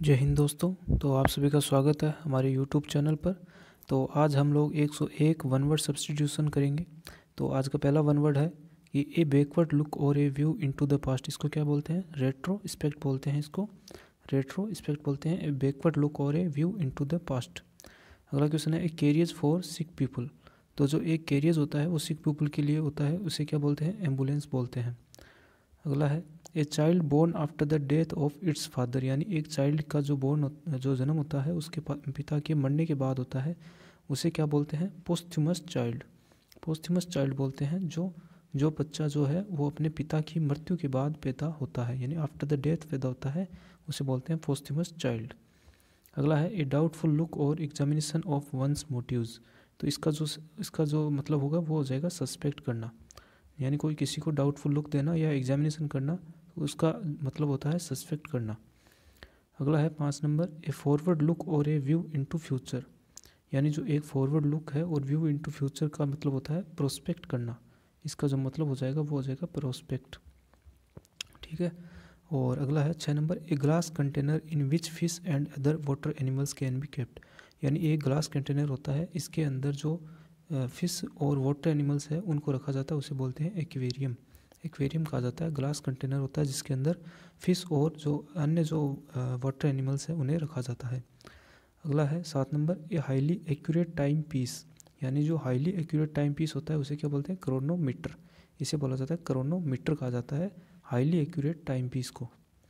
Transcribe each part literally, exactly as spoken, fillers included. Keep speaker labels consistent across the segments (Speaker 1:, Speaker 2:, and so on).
Speaker 1: जय हिंद दोस्तों। तो आप सभी का स्वागत है हमारे यूट्यूब चैनल पर। तो आज हम लोग एक सौ एक वन वर्ड सब्स्टिट्यूशन करेंगे। तो आज का पहला वन वर्ड है कि ए बैकवर्ड लुक और a view into the past. इसको क्या बोलते हैं? रेट्रोस्पेक्ट बोलते हैं। इसको रेट्रोस्पेक्ट बोलते हैं। ए बैकवर्ड लुक और a view into the past. अगला क्वेश्चन है a carriers for sick people. तो जो एक कैरियर्स होता है वो सिक पीपल के लिए होता है, उसे क्या बोलते हैं? एम्बुलेंस बोलते हैं। अगला है a child born after the death of its father. यानी एक चाइल्ड का जो बोर्न जो जन्म होता है उसके पिता के मरने के बाद होता है, उसे क्या बोलते हैं? पोस्थ्यूमस चाइल्ड। पोस्थ्यूमस चाइल्ड बोलते हैं जो जो बच्चा जो है वो अपने पिता की मृत्यु के बाद पैदा होता है, यानी आफ्टर द डेथ पैदा होता है, उसे बोलते हैं पोस्थ्यूमस चाइल्ड। अगला है ए डाउटफुल लुक और एग्जामिनेशन ऑफ वंस मोटिव्स। तो इसका जो इसका जो मतलब होगा वो हो जाएगा सस्पेक्ट करना, यानी कोई किसी को डाउटफुल लुक देना या एग्जामिनेशन करना, उसका मतलब होता है सस्पेक्ट करना। अगला है पाँच नंबर ए फॉरवर्ड लुक और ए व्यू इनटू फ्यूचर। यानी जो एक फॉरवर्ड लुक है और व्यू इनटू फ्यूचर का मतलब होता है प्रोस्पेक्ट करना। इसका जो मतलब हो जाएगा वो हो जाएगा प्रोस्पेक्ट। ठीक है। और अगला है छः number a glass container in which fish and other water animals can be kept. यानी एक ग्लास कंटेनर होता है, इसके अंदर जो फिश और वाटर एनिमल्स है उनको रखा जाता है, उसे बोलते हैं एक्वेरियम। एक्वेरियम कहा जाता है। ग्लास कंटेनर होता है जिसके अंदर फिश और जो अन्य जो वाटर एनिमल्स है उन्हें रखा जाता है। अगला है सात number a highly accurate time piece. यानी जो हाईली एक्यूरेट टाइम पीस होता है उसे क्या बोलते हैं? क्रोनोमीटर। इसे बोला जाता है क्रोनोमीटर कहा जाता है हाईली एक्यूरेट टाइम पीस को।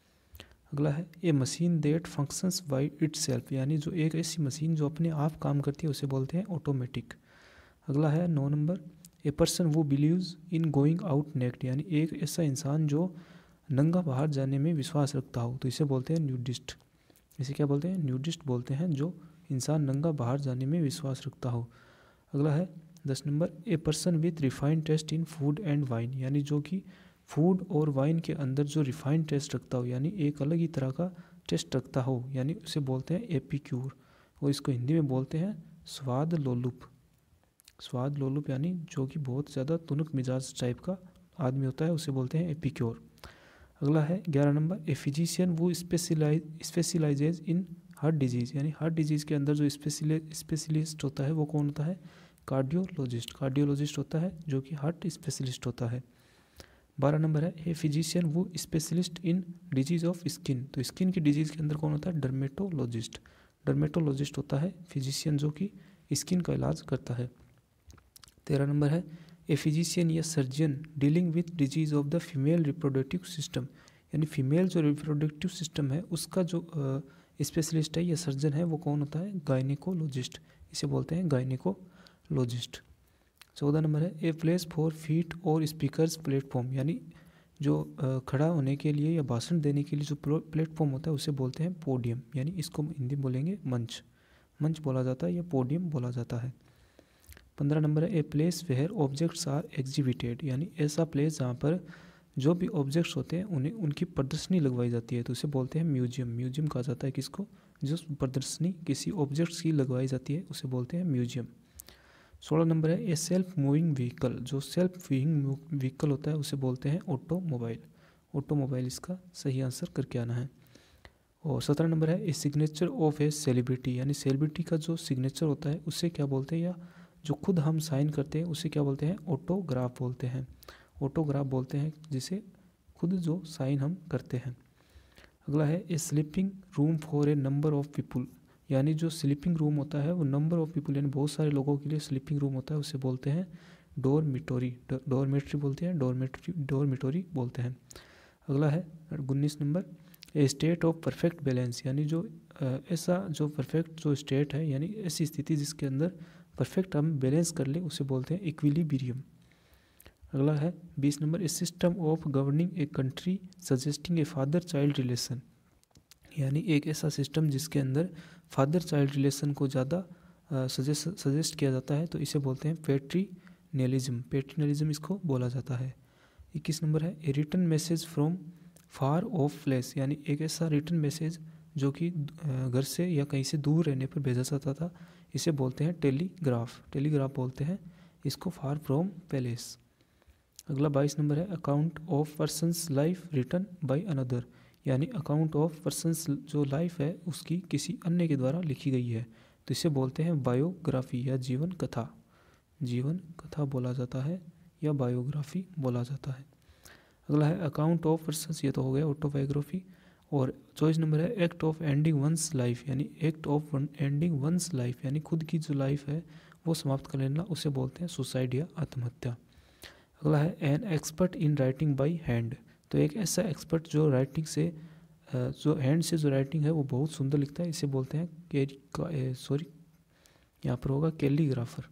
Speaker 1: अगला है a machine that functions by itself. यानी जो एक ऐसी मशीन जो अपने आप काम करती है उसे बोलते हैं ऑटोमेटिक। अगला है नौ number a person who believes in going out naked. यानी एक ऐसा इंसान जो नंगा बाहर जाने में विश्वास रखता हो, तो इसे बोलते हैं न्यूडिस्ट। इसे क्या बोलते हैं? न्यूडिस्ट बोलते हैं जो इंसान नंगा बाहर जाने में विश्वास रखता हो। अगला है दस number a person with refined taste in food and wine. यानी जो कि फूड और वाइन के अंदर जो रिफाइंड टेस्ट रखता हो, यानी एक अलग ही तरह का टेस्ट रखता हो, यानी उसे बोलते हैं एपिक्यूर। और इसको हिंदी में बोलते हैं स्वाद लोलुप। स्वाद लोलुप यानी जो कि बहुत ज़्यादा तुनक मिजाज टाइप का आदमी होता है, उसे बोलते हैं एपिक्योर। अगला है ग्यारह number a physician who specialise specialises in heart disease. यानी हार्ट डिजीज़ के अंदर जो स्पेशलिस्ट होता है वो कौन होता है? कार्डियोलॉजिस्ट। कार्डियोलॉजिस्ट होता है जो कि हार्ट स्पेशलिस्ट होता है। बारह नंबर है a physician who specialist in disease of skin. तो स्किन की डिजीज़ के अंदर कौन होता है? डर्मेटोलॉजिस्ट। डर्मेटोलॉजिस्ट होता है फिजिशियन जो कि स्किन का इलाज करता है। तेरह नंबर है ए फिजिशियन या surgeon dealing with disease of the female reproductive system. यानी फीमेल जो रिप्रोडक्टिव सिस्टम है उसका जो स्पेशलिस्ट है या सर्जन है वो कौन होता है? गायनिकोलॉजिस्ट। इसे बोलते हैं गायनिकोलॉजिस्ट। चौदह नंबर है ए प्लेस फॉर फीट और स्पीकर्स प्लेटफॉर्म। यानी जो खड़ा होने के लिए या भाषण देने के लिए जो प्लेटफॉर्म होता है उसे बोलते हैं पोडियम। यानी इसको हिंदी बोलेंगे मंच। मंच बोला जाता है या पोडियम बोला जाता है। पंद्रह नंबर है a place where objects are exhibited. यानी ऐसा प्लेस जहाँ पर जो भी ऑब्जेक्ट्स होते हैं उन्हें उनकी प्रदर्शनी लगवाई जाती है, तो उसे बोलते हैं म्यूजियम। म्यूजियम कहा जाता है किसको? जो प्रदर्शनी किसी ऑब्जेक्ट्स की लगवाई जाती है उसे बोलते हैं म्यूजियम। सोलह नंबर है ए सेल्फ मूविंग व्हीकल। जो सेल्फ मूविंग व्हीकल होता है उसे बोलते हैं ऑटोमोबाइल। ऑटोमोबाइल इसका सही आंसर करके आना है। और सत्रह नंबर है a signature of a celebrity. यानी सेलिब्रिटी का जो सिग्नेचर होता है उसे क्या बोलते हैं, या जो खुद हम साइन करते हैं उसे क्या बोलते हैं? ऑटोग्राफ बोलते हैं। ऑटोग्राफ बोलते हैं जिसे खुद जो साइन हम करते हैं। अगला है a sleeping room for a number of people. यानी जो स्लीपिंग रूम होता है वो नंबर ऑफ पीपल यानी बहुत सारे लोगों के लिए स्लीपिंग रूम होता है, उसे बोलते हैं डोरमिटोरी। डोरमिटरी बोलते हैं डोरमिटरी डोरमिटोरी बोलते हैं। अगला है उन्नीस number a state of perfect balance. यानी जो ऐसा जो परफेक्ट जो स्टेट है, यानी ऐसी स्थिति जिसके अंदर परफेक्ट हम बैलेंस कर ले उसे बोलते हैं इक्विलिब्रियम। अगला है बीस number a system of governing a country suggesting a father child relation. यानी एक ऐसा सिस्टम जिसके अंदर फादर चाइल्ड रिलेशन को ज़्यादा सजेस्ट सजेस्ट किया जाता है, तो इसे बोलते हैं पैट्रिनलिज्म। पैट्रिनलिज्म इसको बोला जाता है। इक्कीस नंबर है a written message from far off place. यानी एक ऐसा रिटन मैसेज जो कि घर से या कहीं से दूर रहने पर भेजा जाता था, इसे बोलते हैं टेलीग्राफ। टेलीग्राफ बोलते हैं इसको फार फ्रॉम पैलेस। अगला बाईस नंबर है account of person's life written by another. यानी अकाउंट ऑफ पर्सन्स जो लाइफ है उसकी किसी अन्य के द्वारा लिखी गई है, तो इसे बोलते हैं बायोग्राफी या जीवन कथा। जीवन कथा बोला जाता है या बायोग्राफी बोला जाता है। अगला है अकाउंट ऑफ पर्सन्स, ये तो हो गया ऑटोबायोग्राफी। और चॉइस नंबर है act of ending one's life, यानी act of ending one's life यानी खुद की जो लाइफ है वो समाप्त कर लेना, उसे बोलते हैं सुसाइड या आत्महत्या। अगला है an expert in writing by hand, तो एक ऐसा एक्सपर्ट जो राइटिंग से जो हैंड से जो राइटिंग है वो बहुत सुंदर लिखता है, इसे बोलते हैं सॉरी यहाँ पर होगा कैलीग्राफर।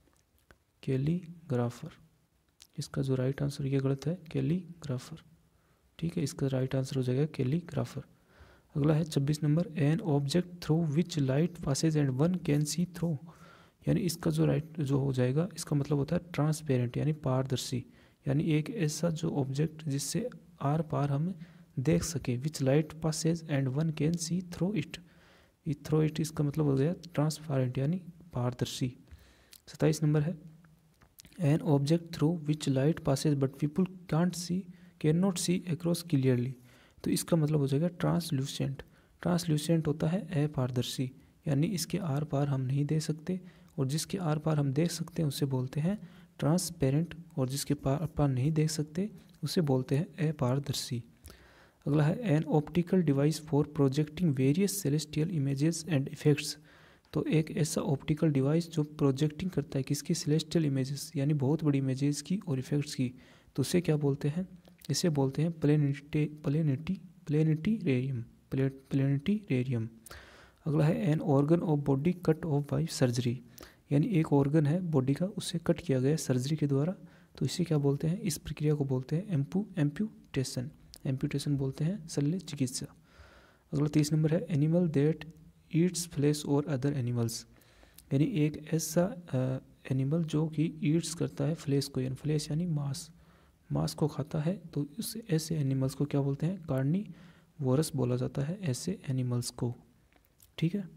Speaker 1: कैलीग्राफर इसका जो राइट आंसर, ये गलत है, कैलीग्राफर। ठीक है, इसका राइट आंसर हो जाएगा कैलीग्राफर। अगला है छब्बीस number, an object through which light passes and one can see through, यानी इसका जो राइट जो हो जाएगा इसका मतलब होता है ट्रांसपेरेंट यानी पारदर्शी, यानी एक ऐसा जो ऑब्जेक्ट जिससे आर पार हम देख सके, which light passes and one can see through it, through it इसका मतलब हो गया ट्रांसपेरेंट यानी पारदर्शी। सत्ताईस नंबर है, an object through which light passes but people can't see can not see across clearly, तो इसका मतलब हो जाएगा ट्रांसल्यूसेंट। ट्रांसल्यूसेंट होता है अपारदर्शी, यानी इसके आर पार हम नहीं देख सकते, और जिसके आर पार हम देख सकते हैं उसे बोलते हैं ट्रांसपेरेंट, और जिसके पार पार नहीं देख सकते उसे बोलते हैं अपारदर्शी। अगला है an optical device for projecting various celestial images and effects, तो एक ऐसा ऑप्टिकल डिवाइस जो प्रोजेक्टिंग करता है किसकी, सेलेस्टियल इमेजेस यानी बहुत बड़ी इमेजेस की और इफेक्ट्स की, तो उसे क्या बोलते हैं, इसे बोलते हैं प्लेनिटी प्लेनिटी प्लेनिटीरेरियम प्लेनिटीरेरियम। अगला है an organ of body cut off by surgery, यानी एक ऑर्गन है बॉडी का उसे कट किया गया सर्जरी के द्वारा, तो इसे क्या बोलते हैं, इस प्रक्रिया को बोलते हैं एम्पू एम्प्यूटेशन एम्प्यूटेशन बोलते हैं शल्य चिकित्सा। अगला तीस नंबर है, एनिमल दैट ईट्स फ्लेश और अदर एनिमल्स, यानी एक ऐसा एनिमल जो कि ईट्स करता है फ्लेश को, यानी फ्लेश यानी मांस मांस को खाता है, तो उस ऐसे एनिमल्स को क्या बोलते हैं, कार्निवोरस बोला जाता है ऐसे एनिमल्स को। ठीक है,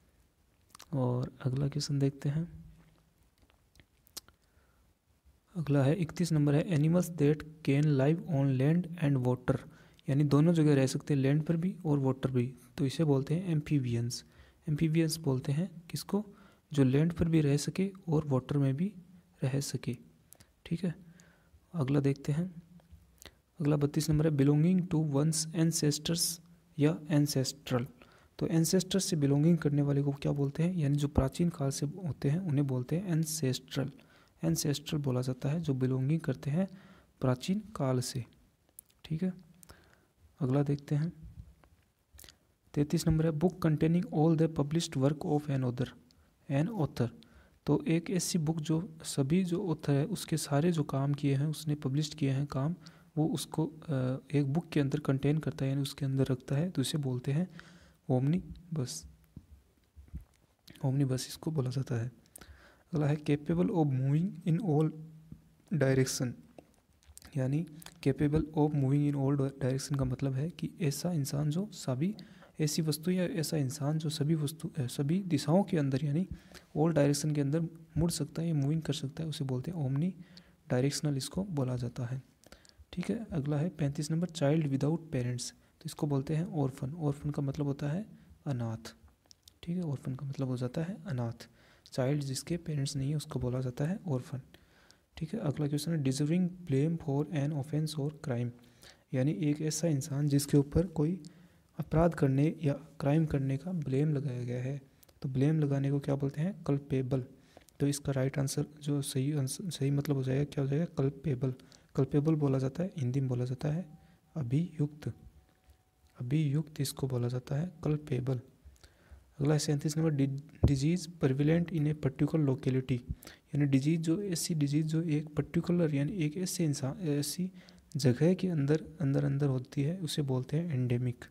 Speaker 1: और अगला क्वेश्चन देखते हैं। अगला है इकतीस नंबर है, animals that can live on land and water, यानी दोनों जगह रह सकते हैं, लैंड पर भी और वाटर भी, तो इसे बोलते हैं एम्फीबियंस। एम्फीबियंस बोलते हैं किसको, जो लैंड पर भी रह सके और वाटर में भी रह सके। ठीक है, अगला देखते हैं। अगला बत्तीस नंबर है, बिलोंगिंग टू वंस एंसेस्टर्स या एंसेस्ट्रल, तो एंसेस्टर से बिलोंगिंग करने वाले को क्या बोलते हैं, यानी जो प्राचीन काल से होते हैं उन्हें बोलते हैं एंसेस्ट्रल एंसेस्ट्रल बोला जाता है, जो बिलोंगिंग करते हैं प्राचीन काल से। ठीक है, अगला देखते हैं। तैंतीस नंबर है, book containing all the published work of an author an author, तो एक ऐसी बुक जो सभी जो ऑथर है उसके सारे जो काम किए हैं उसने पब्लिश किए हैं काम, वो उसको एक बुक के अंदर कंटेन करता है यानी उसके अंदर रखता है, तो इसे बोलते हैं ओमनी बस ओमनी बस इसको बोला जाता है। अगला है, capable of moving in all direction, यानी capable of moving in all direction का मतलब है कि ऐसा इंसान जो सभी ऐसी वस्तु या ऐसा इंसान जो सभी वस्तु सभी दिशाओं के अंदर यानी ऑल डायरेक्शन के अंदर मुड़ सकता है या मूविंग कर सकता है, उसे बोलते हैं ओमनी डायरेक्शनल, इसको बोला जाता है। ठीक है, अगला है पैंतीस नंबर, चाइल्ड विदाउट पेरेंट्स, तो इसको बोलते हैं ऑर्फन। ऑर्फन का मतलब होता है अनाथ। ठीक है, ऑर्फन का मतलब हो जाता है अनाथ, चाइल्ड जिसके पेरेंट्स नहीं है उसको बोला जाता है ऑर्फन। ठीक है, अगला क्वेश्चन है, deserving blame for an offence और क्राइम, यानी एक ऐसा इंसान जिसके ऊपर कोई अपराध करने या क्राइम करने का ब्लेम लगाया गया है, तो ब्लेम लगाने को क्या बोलते हैं, कल्पेबल, तो इसका राइट आंसर जो सही आंसर सही मतलब हो जाएगा क्या हो जाएगा, कल्पेबल। कल्पेबल बोला जाता है, हिंदी में बोला जाता है अभियुक्त अभियुक्त इसको बोला जाता है कल्पेबल। अगला है सैंतीस number, disease prevalent in a particular locality, यानी डिजीज जो ऐसी डिजीज जो एक पर्टिकुलर यानी एक ऐसे इंसान ऐसी जगह के अंदर अंदर अंदर होती है उसे बोलते हैं एंडेमिक।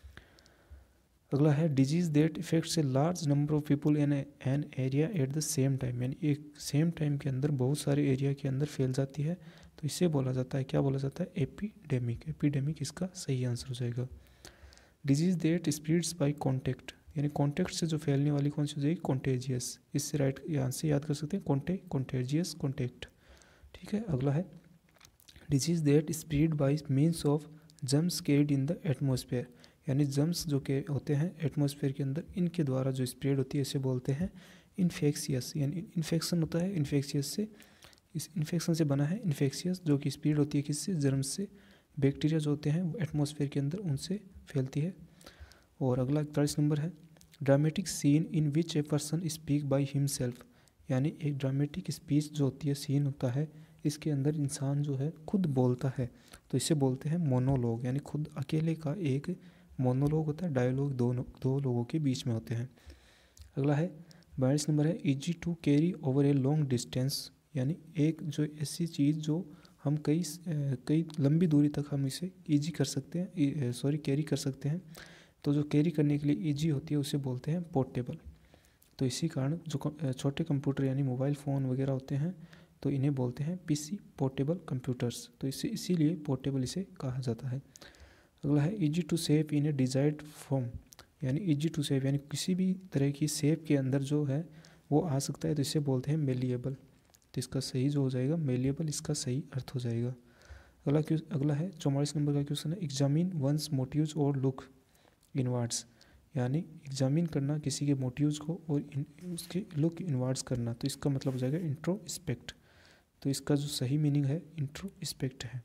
Speaker 1: अगला है, disease that affects a large number of people in an area at the same time, यानी एक सेम टाइम के अंदर बहुत सारे एरिया के अंदर फैल जाती है, तो इसे बोला जाता है क्या बोला जाता है, एपिडेमिक। एपिडेमिक इसका सही आंसर हो जाएगा। Disease that spreads by contact, यानी कॉन्टैक्ट से जो फैलने वाली कौन सी हो जाएगी, कॉन्टेजियस। इससे राइट यहाँ से याद कर सकते हैं कॉन्टे कॉन्टेजियस कॉन्टैक्ट। ठीक है, अगला है, disease that spread by means of germs carried in the atmosphere, यानी जर्म्स जो के होते हैं एटमॉस्फेयर के अंदर, इनके द्वारा जो स्प्रेड होती है इसे बोलते हैं इन्फेक्शियस, यानी इन्फेक्शन होता है इन्फेक्शियस से, इस इन्फेक्शन से बना है इन्फेक्शियस, जो कि स्प्रेड होती है किससे, जर्म्स से, बैक्टीरिया जो होते हैं एटमॉस्फेयर के अंदर उनसे फैलती है। और अगला इकतालीस नंबर है dramatic scene in which a person speak by himself, यानी एक ड्रामेटिक स्पीच जो होती है, सीन होता है, इसके अंदर इंसान जो है खुद बोलता है, तो इसे बोलते हैं मोनोलॉग, यानी खुद अकेले का एक मोनोलॉग होता है, डायलॉग दो दो लोगों के बीच में होते हैं। अगला है बयालीस नंबर है easy to carry over a long distance, यानी एक जो ऐसी चीज़ जो हम कई कई लंबी दूरी तक हम इसे इजी कर सकते हैं, सॉरी कैरी कर सकते हैं, तो जो कैरी करने के लिए इजी होती है उसे बोलते हैं पोर्टेबल। तो इसी कारण जो छोटे कंप्यूटर यानी मोबाइल फ़ोन वगैरह होते हैं तो इन्हें बोलते हैं पीसी पोर्टेबल कंप्यूटर्स, तो इसे इसीलिए पोर्टेबल इसे कहा जाता है। अगला है easy to save in a desired form, यानी इजी टू सेव यानी किसी भी तरह की सेव के अंदर जो है वो आ सकता है, तो इसे बोलते हैं मेलिएबल, तो इसका सही जो हो जाएगा मेलिएबल, इसका सही अर्थ हो जाएगा। अगला क्यों अगला है चौवालीस नंबर का क्वेश्चन है एग्जामिन वंस मोटिव्स और लुक इनवर्ड्स, यानी एग्जामिन करना किसी के मोटिव्स को और इन, उसके लुक इनवर्ड्स करना, तो इसका मतलब हो जाएगा इंट्रोस्पेक्ट, तो इसका जो सही मीनिंग है इंट्रोस्पेक्ट है।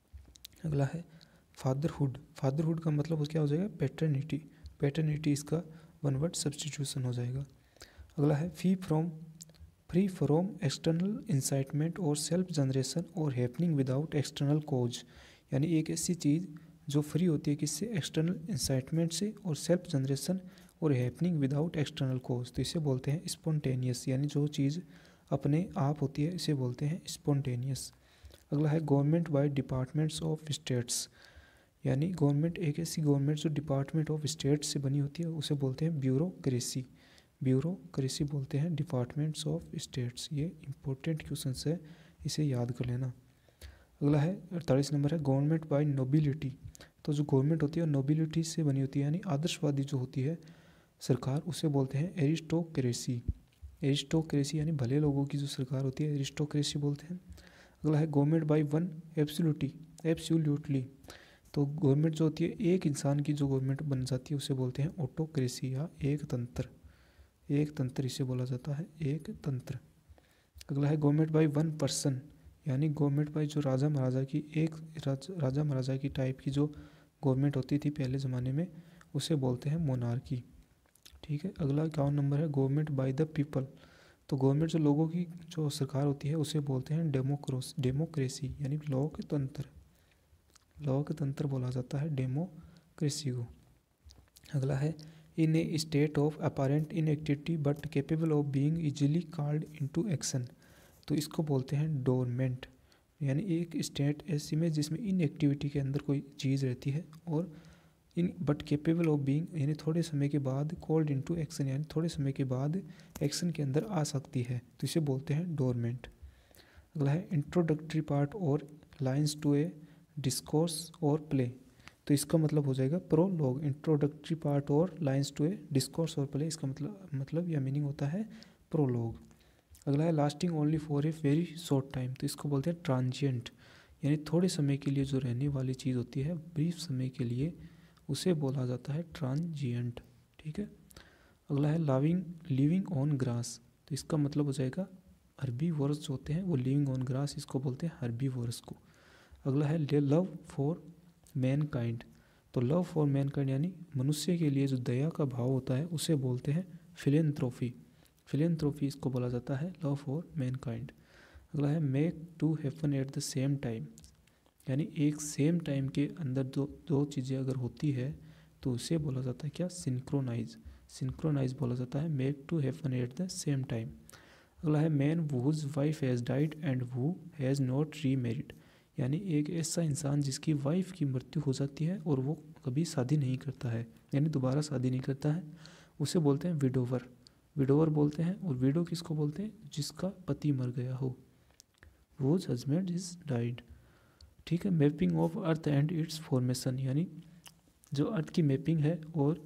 Speaker 1: अगला है फादरहुड, फादरहुड का मतलब क्या हो जाएगा पैटर्निटी, पैटर्निटी इसका वन वर्ड सब्सटीट्यूशन हो जाएगा। अगला है free from free from external incitement और सेल्फ जनरेशन और हैपनिंग विदाउट एक्सटर्नल कोज, यानी एक ऐसी चीज़ जो फ्री होती है किससे, एक्सटर्नल इंसाइटमेंट से और सेल्फ जनरेशन और हैपनिंग विदाउट एक्सटर्नल कोज, तो इसे बोलते हैं स्पॉन्टेनियस, यानी जो चीज़ अपने आप होती है इसे बोलते हैं स्पॉन्टेनियस। अगला है government by departments of states, यानी गवर्नमेंट एक ऐसी गवर्नमेंट जो डिपार्टमेंट ऑफ स्टेट्स से बनी होती है उसे बोलते हैं ब्यूरोक्रेसी, ब्यूरोक्रेसी बोलते हैं डिपार्टमेंट्स ऑफ स्टेट्स। ये इंपॉर्टेंट क्वेश्चन है, इसे याद कर लेना। अगला है अड़तालीस नंबर है गवर्नमेंट बाय नोबिलिटी, तो जो गवर्नमेंट होती है नोबिलिटी से बनी होती है, यानी आदर्शवादी जो होती है सरकार उसे बोलते हैं एरिस्टोक्रेसी, एरिस्टोक्रेसी यानी भले लोगों की जो सरकार होती है एरिस्टोक्रेसी बोलते हैं। अगला है government by one absolutely, absolutely, तो गवर्नमेंट जो होती है एक इंसान की जो गवर्नमेंट बन जाती है उसे बोलते हैं ऑटोक्रेसी या एक तंत्र, एक तंत्र इसे बोला जाता है एक तंत्र। अगला है गवर्नमेंट बाय वन पर्सन, यानी गवर्नमेंट बाय जो राजा महाराजा की एक राज, राजा महाराजा की टाइप की जो गवर्नमेंट होती थी पहले ज़माने में उसे बोलते हैं मोनार्की, ठीक है। अगला इक्यावन नंबर है गवर्नमेंट बाय द पीपल, तो गवर्नमेंट जो लोगों की जो सरकार होती है उसे बोलते हैं डेमोक्रोस डेमोक्रेसी, यानी लोकतंत्र, लोकतंत्र बोला जाता है डेमोक्रेसी को। अगला है in a state of apparent inactivity but capable of being easily called into action, तो इसको बोलते हैं डोरमेंट, यानी एक स्टेट ऐसी में जिसमें इनएक्टिविटी के अंदर कोई चीज़ रहती है और in but capable of being, यानी थोड़े समय के बाद कॉल्ड इनटू एक्शन, यानी थोड़े समय के बाद एक्शन के अंदर आ सकती है, तो इसे बोलते हैं डोरमेंट। अगला है इंट्रोडक्टरी पार्ट और लाइन्स टू ए डिस्कोर्स और प्ले, तो इसका मतलब हो जाएगा प्रोलॉग, इंट्रोडक्टरी पार्ट और लाइन्स टू ए डिस्कोर्स और प्ले, इसका मतलब मतलब या मीनिंग होता है प्रोलॉग। अगला है lasting only for a very short time, तो इसको बोलते हैं ट्रांजिएंट, यानी थोड़े समय के लिए जो रहने वाली चीज़ होती है ब्रीफ समय के लिए उसे बोला जाता है ट्रांजिएंट, ठीक है। अगला है लविंग लिविंग ऑन ग्रास, तो इसका मतलब हो जाएगा हर्बीवोरस जो होते हैं वो लिविंग ऑन ग्रास, इसको बोलते हैं हर्बीवोरस को। अगला है लव फॉर मैन काइंड, तो लव फॉर मैन काइंड यानी मनुष्य के लिए जो दया का भाव होता है उसे बोलते हैं फिलेंथ्रोफी, फिलेंथ्रोफी इसको बोला जाता है लव फॉर मैन काइंड। अगला है make to happen at the same time, यानी एक सेम टाइम के अंदर दो दो चीज़ें अगर होती है तो उसे बोला जाता है क्या, सिंक्रोनाइज, सिंक्रोनाइज बोला जाता है make to happen at the same time. अगला है man whose wife has died and who has not remarried, यानी एक ऐसा इंसान जिसकी वाइफ की मृत्यु हो जाती है और वो कभी शादी नहीं करता है, यानी दोबारा शादी नहीं करता है, उसे बोलते हैं विडोवर, विडोवर बोलते हैं। और विडो किसको बोलते हैं, जिसका पति मर गया हो, वोज हस्बैंड इज डाइड, ठीक है। Mapping of earth and its formation, यानी जो अर्थ की मैपिंग है और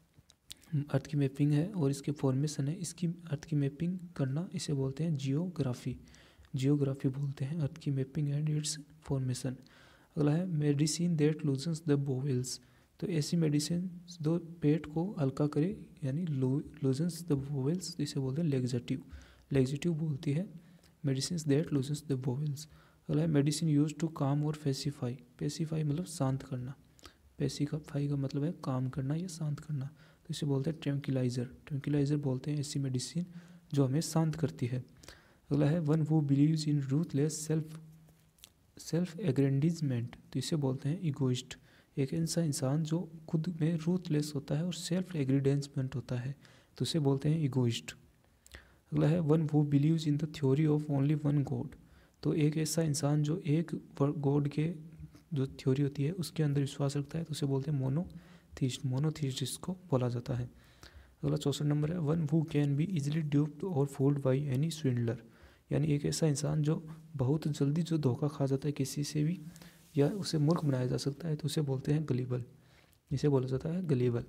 Speaker 1: अर्थ की मैपिंग है और इसके फॉर्मेशन है, इसकी अर्थ की मैपिंग करना इसे बोलते हैं जियोग्राफी, जियोग्राफी बोलते हैं अर्थ की मैपिंग एंड इट्स फॉर्मेशन। अगला है medicine that loosens the bowels, तो ऐसी मेडिसिन जो पेट को हल्का करे यानी लूजन्स द बोवेल्स, इसे बोलते हैं लेग्जेटिव, लेग्जेटिव बोलती है medicine that loosens the bowels. अगला है मेडिसिन यूज टू काम और पेसिफाई, पेसिफाई मतलब शांत करना, पेसिफाई का मतलब है काम करना या शांत करना, तो इसे बोलते हैं ट्रैंक्विलाइजर, ट्रैंक्विलाइजर बोलते हैं ऐसी मेडिसिन जो हमें शांत करती है। अगला है one who believes in ruthless self self aggrandisement, तो इसे बोलते हैं इगोइस्ट, एक ऐसा इंसान जो खुद में रूथलेस होता है और सेल्फ एग्रेंडिजमेंट होता है, तो इसे बोलते हैं इगोइस्ट। अगला है one who believes in the theory of only one god, तो एक ऐसा इंसान जो एक गॉड के जो थ्योरी होती है उसके अंदर विश्वास रखता है, तो उसे बोलते हैं मोनोथीस्ट, मोनोथीस्ट जिसको बोला जाता है। अगला चौसठ नंबर है one who can be easily duped और फूल्ड बाई एनी स्विंडलर, यानी एक ऐसा इंसान जो बहुत जल्दी जो धोखा खा जाता है किसी से भी या उसे मूर्ख बनाया जा सकता है, तो उसे बोलते हैं गलीबल, इसे बोला जाता है गलीबल।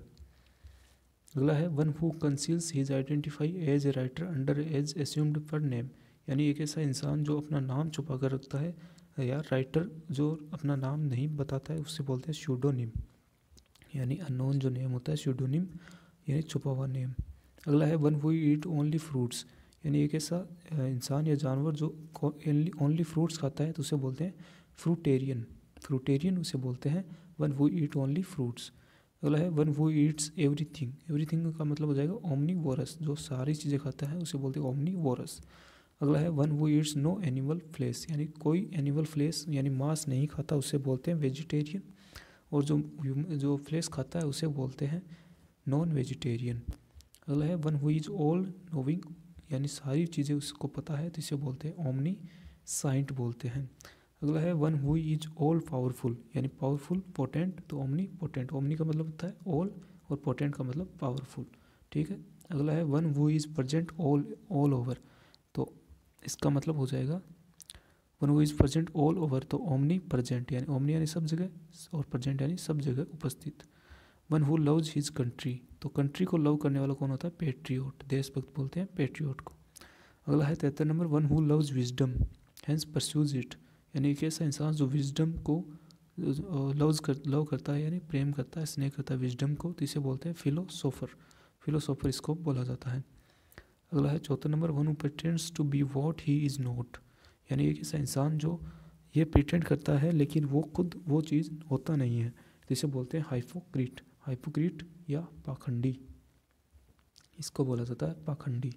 Speaker 1: अगला है one who conceals his identify as a writer under as assumed पर नेम, यानी एक ऐसा इंसान जो अपना नाम छुपा कर रखता है या राइटर जो अपना नाम नहीं बताता है उससे बोलते हैं स्यूडोनिम, यानी अननोन जो नेम होता है स्यूडोनिम यानी छुपा हुआ नेम। अगला है one who eat only fruits, यानी एक ऐसा इंसान या जानवर जो ओनली फ्रूट्स खाता है तो उसे बोलते हैं फ्रूटेरियन, फ्रूटेरियन उसे बोलते हैं one who eat only fruits. अगला है one who eats everything, everything का मतलब हो जाएगा ओमनीवोरस, जो सारी चीज़ें खाता है उसे बोलते हैं ओमनीवोरस। अगला है one who eats no animal flesh, यानी कोई एनिमल फ्लेश यानी मांस नहीं खाता उसे बोलते हैं वेजिटेरियन, और जो जो फ्लेश खाता है उसे बोलते हैं नॉन वेजिटेरियन। अगला है one who is all knowing, यानी सारी चीज़ें उसको पता है तो इसे बोलते हैं ओमनी साइंट बोलते हैं। अगला है one who is all powerful, यानी पावरफुल पोटेंट, तो ओमनी पोटेंट, ओमनी का मतलब होता है ऑल और पोटेंट का मतलब पावरफुल, ठीक है। अगला है one who is present all all over, तो इसका मतलब हो जाएगा one who is present all over, तो ओमनी प्रेजेंट, यानी ओमनी यानी सब जगह और प्रेजेंट यानी सब जगह उपस्थित। One who loves his country, तो कंट्री को लव करने वाला कौन होता है पेट्रियोट, देशभक्त बोलते हैं पेट्रियोट को। अगला है तिहत्तर number one who loves wisdom hence pursues it, यानी एक ऐसा इंसान जो विजडम को लव्स कर लव करता है यानी प्रेम करता है, स्नेह करता है विजडम को, तो इसे बोलते हैं फिलोसोफर, फिलोसोफर इसको बोला जाता है। अगला है चौथा number one who pretends to be what he is not, यानी एक ऐसा इंसान जो ये प्रिटेंड करता है लेकिन वो खुद वो चीज़ होता नहीं है, तो इसे बोलते हैं हाइपोक्रीट, हाइपोक्रीट या पाखंडी, इसको बोला जाता है पाखंडी।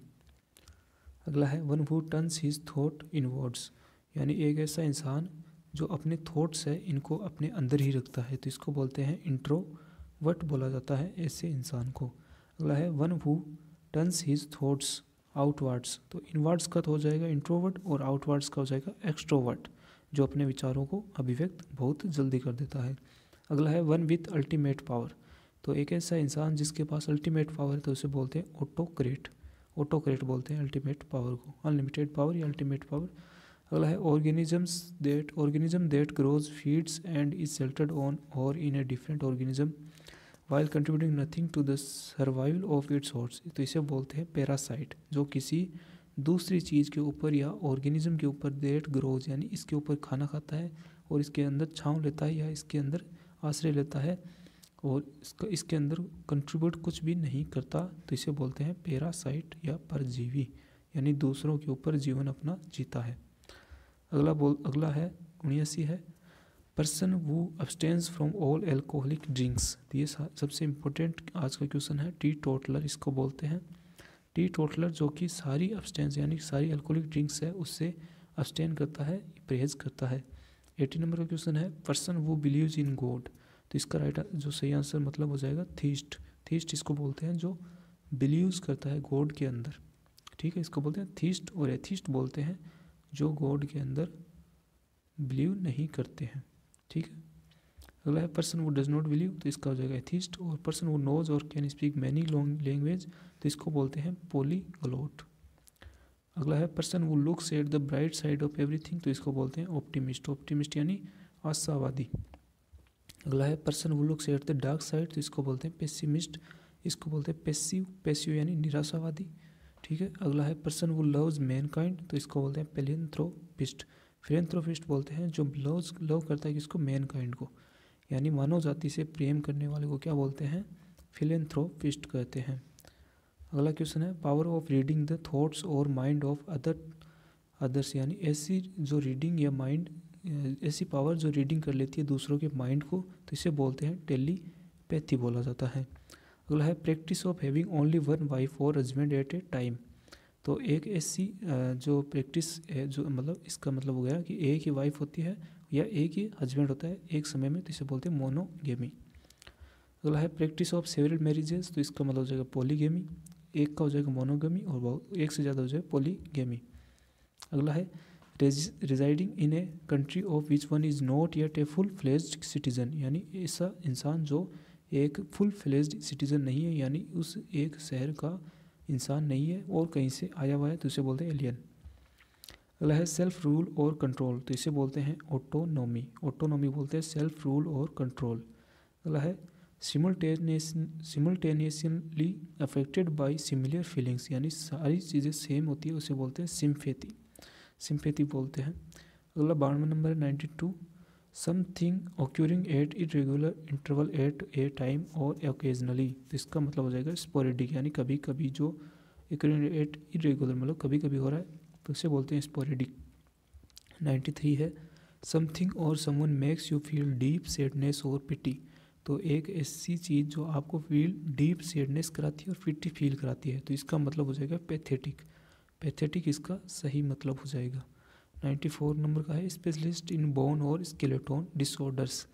Speaker 1: अगला है one who turns his thought inwards, यानी एक ऐसा इंसान जो अपने थॉट्स है इनको अपने अंदर ही रखता है, तो इसको बोलते हैं इंट्रोवर्ट बोला जाता है ऐसे इंसान को। अगला है one who turns his thoughts outwards, तो इनवर्ड्स का तो हो जाएगा इंट्रोवर्ट और आउटवर्ड्स का हो जाएगा एक्सट्रोवर्ट, जो अपने विचारों को अभिव्यक्त बहुत जल्दी कर देता है। अगला है वन विथ अल्टीमेट पावर, तो एक ऐसा इंसान जिसके पास अल्टीमेट पावर है तो उसे बोलते हैं ऑटोक्रेट, ऑटोक्रेट बोलते हैं अल्टीमेट पावर को, अनलिमिटेड पावर या अल्टीमेट पावर। अगला है organisms that organism that grows feeds and is sheltered on और in a different organism while contributing nothing to the survival of its होर्स, तो इसे बोलते हैं पैरासाइट, जो किसी दूसरी चीज़ के ऊपर या ऑर्गेनिज्म के ऊपर दैट ग्रोज यानी इसके ऊपर खाना खाता है और इसके अंदर छांव लेता है या इसके अंदर आश्रय लेता है और इसका इसके अंदर कंट्रीब्यूट कुछ भी नहीं करता, तो इसे बोलते हैं पैरासाइट या परजीवी, यानी दूसरों के ऊपर जीवन अपना जीता है। अगला बोल अगला है उन्यासी है person who abstains from all alcoholic drinks, तो ये सबसे इम्पोर्टेंट आज का क्वेश्चन है। टी टोटलर इसको बोलते हैं, टी टोटलर जो कि सारी अब्सटेंस यानी सारी अल्कोहलिक ड्रिंक्स है उससे अब्सटेन करता है, परहेज करता है। एटी नंबर का क्वेश्चन है person who believes in god, तो इसका राइट जो सही आंसर मतलब हो जाएगा थीस्ट, थीस्ट इसको बोलते हैं जो बिलीव्स करता है गॉड के अंदर, ठीक है, इसको बोलते हैं थीस्ट, और एथिस्ट बोलते हैं जो गॉड के अंदर बिलीव नहीं करते हैं, ठीक है। अगला है पर्सन वो डज नॉट बिलीव, तो इसका हो जाएगा एथिस्ट, और पर्सन वो नोज और कैन स्पीक मैनी लैंग्वेज, तो इसको बोलते हैं पॉलीग्लॉट। अगला है person who looks at the bright side of everything, तो इसको बोलते हैं ऑप्टिमिस्ट, ऑप्टिमिस्ट यानी आशावादी। अगला है person who looks at the dark side, तो इसको बोलते हैं पेसिमिस्ट, इसको बोलते हैं पेसिव, पेसिव यानी निराशावादी, ठीक है। अगला है पर्सन वो लव्स मैनकाइंड, तो इसको बोलते हैं पैलियंथ्रोपिस्ट, फिलेंथ्रोपिस्ट बोलते हैं जो लव लव करता है किसको, मैन काइंड को, यानी मानव जाति से प्रेम करने वाले को क्या बोलते हैं, फिलेंथ्रोपिस्ट कहते हैं। अगला क्वेश्चन है power of reading the thoughts और माइंड ऑफ अदर अदर्स, यानी ऐसी जो रीडिंग या माइंड, ऐसी पावर जो रीडिंग कर लेती है दूसरों के माइंड को, तो इसे बोलते हैं टेलीपैथी बोला जाता है। अगला है practice of having only one wife और हस्बैंड एट ए टाइम, तो एक ऐसी जो प्रैक्टिस है, जो मतलब इसका मतलब हो गया कि एक ही वाइफ होती है या एक ही हस्बैंड होता है एक समय में, तो इसे बोलते हैं मोनोगेमी। अगला है प्रैक्टिस ऑफ सेवरल मैरिजेस, तो इसका मतलब हो जाएगा पॉलीगेमी, एक का हो जाएगा मोनोगेमी और एक से ज़्यादा हो जाएगा पॉलीगेमी। अगला है residing in a country of which one is not yet a full fledged citizen, यानी ऐसा इंसान जो एक फुल फ्लेज्ड सिटीजन नहीं है, यानी उस एक शहर का इंसान नहीं है और कहीं से आया हुआ है, तो इसे बोलते हैं एलियन। अगला है सेल्फ रूल और कंट्रोल, तो इसे बोलते हैं ऑटोनॉमी, ऑटोनॉमी बोलते हैं सेल्फ रूल और कंट्रोल। अगला है simultaneous simultaneously affected by similar feelings, यानी सारी चीज़ें सेम होती है, उसे बोलते हैं सिम्पैथी, सिम्पैथी बोलते हैं। अगला बानवे नंबर है ninety two, something occurring at irregular interval at a time और ओकेजनली, तो इसका मतलब हो जाएगा स्पोरेडिक, यानी कभी कभी जो एट इरेगुलर मतलब कभी कभी हो रहा है, तो इसे बोलते हैं स्पोरेडिक। नाइन्टी थ्री है समथिंग और someone makes you feel deep sadness और पिटी, तो एक ऐसी चीज़ जो आपको फील डीप सैडनेस कराती है और पिटी फील कराती है, तो इसका मतलब हो जाएगा पैथेटिक, पैथेटिक इसका सही मतलब हो जाएगा। नाइन्टी फोर नंबर का है स्पेशलिस्ट इन बोन और स्केलेटोन डिसऑर्डर्स,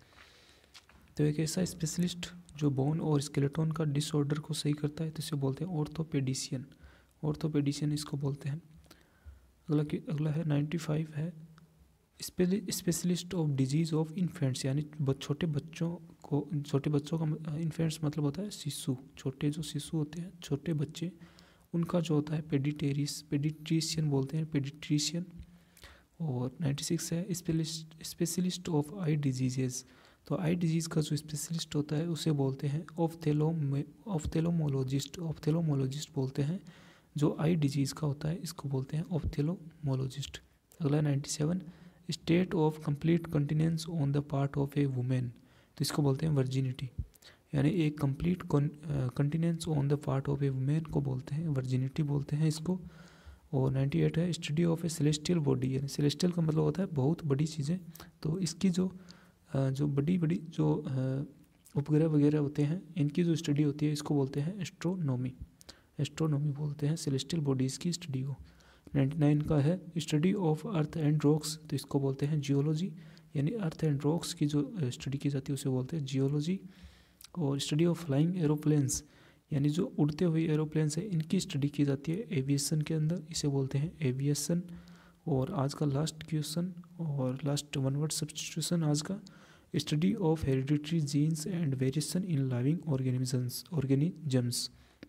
Speaker 1: तो एक ऐसा स्पेशलिस्ट जो बोन और स्केलेटोन का डिसऑर्डर को सही करता है, तो इसे बोलते हैं ऑर्थोपेडिशियन, ऑर्थोपेडिशियन इसको बोलते हैं। अगला अगला है नाइन्टी फाइव है specialist of disease of infants, यानी छोटे बच्चों को, छोटे बच्चों का इन्फेंट्स मतलब होता है शिशु, छोटे जो शिशु होते हैं छोटे बच्चे, उनका जो होता है पेडिटेरिस पेडिट्रिशियन बोलते हैं, पेडिट्रिशियन। और नाइन्टी सिक्स है specialist specialist of eye diseases, तो आई डिजीज़ का जो स्पेशलिस्ट होता है उसे बोलते हैं ऑफ्थेलोम ऑफ्थेलोमोलॉजिस्ट, ऑफ्थेलोमोलॉजिस्ट बोलते हैं, जो आई डिजीज़ का होता है इसको बोलते हैं ऑफ्थेलोमोलॉजिस्ट। अगला ninety seven state of complete continence on the part of a women, तो इसको बोलते हैं वर्जिनिटी, यानी एक complete continence on the part of a women को बोलते हैं वर्जिनिटी बोलते हैं इसको। और नाइन्टी एट है study of a celestial body, यानी सेलेस्टियल का मतलब होता है बहुत बड़ी चीज़ें, तो इसकी जो जो बड़ी बड़ी जो उपग्रह वगैरह होते हैं इनकी जो स्टडी होती है इसको बोलते हैं एस्ट्रोनॉमी, एस्ट्रोनॉमी बोलते हैं सेलेस्टियल बॉडीज़ की स्टडी को। नाइन्टी नाइन का है study of earth and rocks, तो इसको बोलते हैं जियोलॉजी, यानी अर्थ एंड रॉक्स की जो स्टडी की जाती है उसे बोलते हैं जियोलॉजी। और स्टडी ऑफ फ्लाइंग एरोप्लेन्स, यानी जो उड़ते हुए एरोप्लेन्स है इनकी स्टडी की जाती है एविएशन के अंदर, इसे बोलते हैं एविएशन। और आज का लास्ट क्वेश्चन और लास्ट वन वर्ड सब्स्टिट्यूशन आज का, study of hereditary genes and variation in living organisms organisms,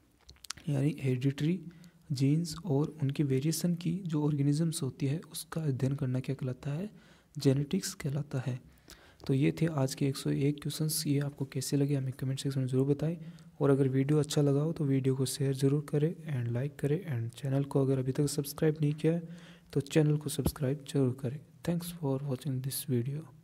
Speaker 1: यानी हेरिडिटरी जीन्स और उनकी वेरिएशन की जो ऑर्गेनिजम्स होती है उसका अध्ययन करना क्या कहलाता है, जेनेटिक्स कहलाता है। तो ये थे आज के एक सौ एक क्वेश्चंस, ये आपको कैसे लगे हमें कमेंट सेक्शन में ज़रूर बताएं। और अगर वीडियो अच्छा लगा हो तो वीडियो को शेयर ज़रूर करें एंड लाइक करें, एंड चैनल को अगर अभी तक सब्सक्राइब नहीं किया है तो चैनल को सब्सक्राइब जरूर करें। Thanks for watching this video.